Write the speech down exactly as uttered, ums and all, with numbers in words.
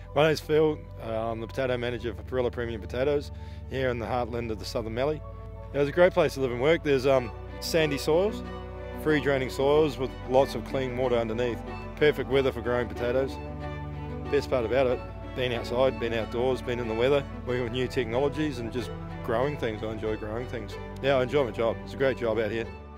My name's Phil. Uh, I'm the potato manager for Parilla Premium Potatoes here in the heartland of the Southern Mallee. It's a great place to live and work. There's um, sandy soils, free draining soils with lots of clean water underneath. Perfect weather for growing potatoes. Best part about it, being outside, being outdoors, being in the weather, working with new technologies and just growing things. I enjoy growing things. Yeah, I enjoy my job. It's a great job out here.